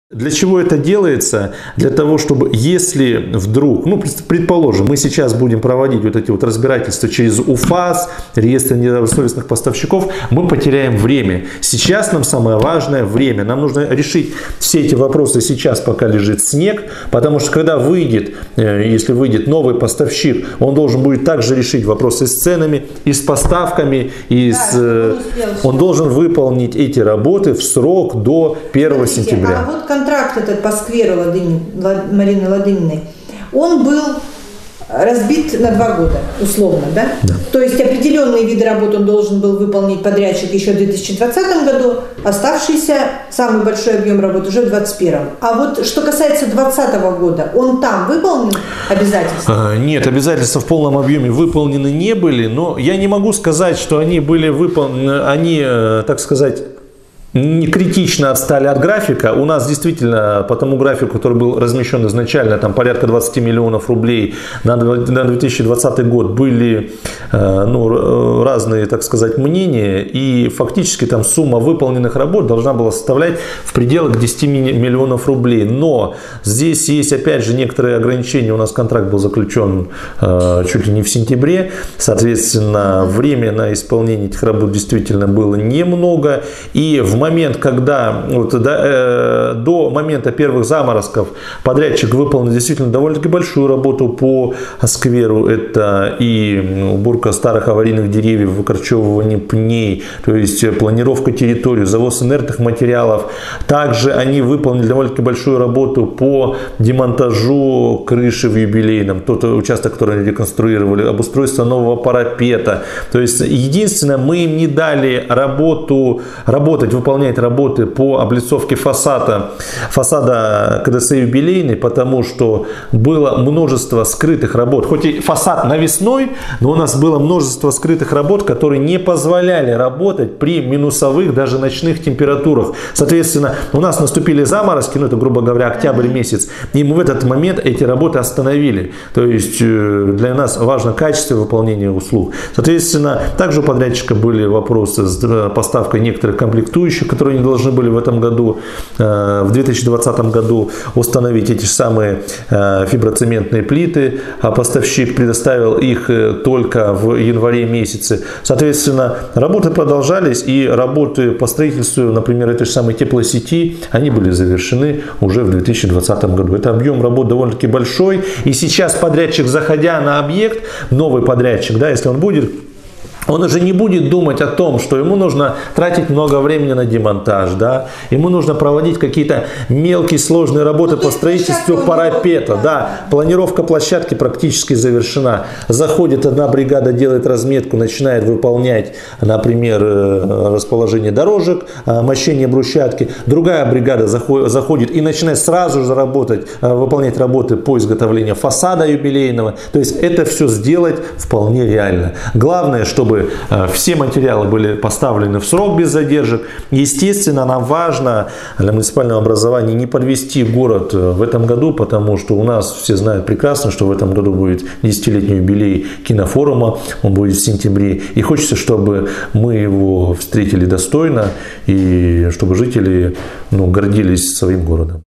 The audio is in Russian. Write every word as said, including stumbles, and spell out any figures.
Для чего это делается? Для того, чтобы, если вдруг, ну, предположим, мы сейчас будем проводить вот эти вот разбирательства через УФАС, реестр недобросовестных поставщиков, мы потеряем время. Сейчас нам самое важное время. Нам нужно решить все эти вопросы сейчас, пока лежит снег, потому что когда выйдет, если выйдет новый поставщик, он должен будет также решить вопросы с ценами и с поставками, и да, с, он должен выполнить эти работы в срок до первого сентября. А вот контракт этот по скверу Ладынин, Марины Ладыниной, он был разбит на два года, условно, да? Да. То есть определенные виды работ он должен был выполнить подрядчик еще в две тысячи двадцатом году, оставшийся самый большой объем работ уже в двадцать первом. А вот что касается двадцатого года, он там выполнил обязательства? Нет, обязательства в полном объеме выполнены не были, но я не могу сказать, что они были выполнены, они, так сказать, не критично отстали от графика. У нас действительно по тому графику, который был размещен изначально, там порядка двадцати миллионов рублей на две тысячи двадцатый год, были ну, разные, так сказать, мнения. И фактически там сумма выполненных работ должна была составлять в пределах десяти миллионов рублей. Но здесь есть опять же некоторые ограничения. У нас контракт был заключен чуть ли не в сентябре. Соответственно, время на исполнение этих работ действительно было немного. И в момент, когда вот, до, э, до момента первых заморозков подрядчик выполнил действительно довольно-таки большую работу по скверу. Это и уборка старых аварийных деревьев, выкорчевывание пней, то есть планировка территории, завоз инертных материалов. Также они выполнили довольно-таки большую работу по демонтажу крыши в юбилейном, тот участок, который они реконструировали, обустройство нового парапета. То есть единственное, мы им не дали работу, работать, выполнять работы по облицовке фасада, фасада КДС юбилейный, потому что было множество скрытых работ. Хоть и фасад навесной, но у нас было множество скрытых работ, которые не позволяли работать при минусовых, даже ночных температурах. Соответственно, у нас наступили заморозки, ну это, грубо говоря, октябрь месяц, и мы в этот момент эти работы остановили. То есть для нас важно качество выполнения услуг. Соответственно, также у подрядчика были вопросы с поставкой некоторых комплектующих, которые они должны были в этом году, в две тысячи двадцатом году установить эти самые фиброцементные плиты, а поставщик предоставил их только в январе месяце. Соответственно, работы продолжались, и работы по строительству, например, этой же самой теплосети, они были завершены уже в две тысячи двадцатом году. Это объем работ довольно-таки большой, и сейчас подрядчик, заходя на объект, новый подрядчик, да, если он будет, он уже не будет думать о том, что ему нужно тратить много времени на демонтаж, да? Ему нужно проводить какие-то мелкие сложные работы по строительству парапета. Да? Планировка площадки практически завершена. Заходит одна бригада, делает разметку, начинает выполнять, например, расположение дорожек, мощение брусчатки. Другая бригада заходит и начинает сразу же работать, выполнять работы по изготовлению фасада юбилейного. То есть это все сделать вполне реально. Главное, чтобы все материалы были поставлены в срок без задержек. Естественно, нам важно для муниципального образования не подвести город в этом году, потому что у нас все знают прекрасно, что в этом году будет десятилетний юбилей кинофорума, он будет в сентябре. И хочется, чтобы мы его встретили достойно и чтобы жители ну, гордились своим городом.